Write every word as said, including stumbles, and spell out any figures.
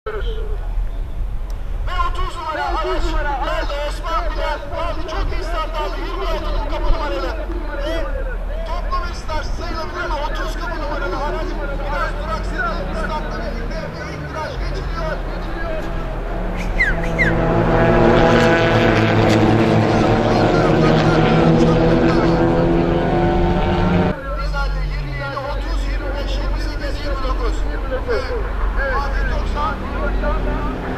Ve otuz numara araç geldi. Osman Bilal geldi. Çok iyi start aldı. yirmi altı kapı numaralı. Ve toplu bir start sayılabilir ama otuz kapı numaralı araç biraz duraksadı. Startla birlikte ve ilk viraj geçiliyor. Bizade yirmi yedi, otuz, yirmi beş, yirmi sekiz, yirmi dokuz. Fatih doksan.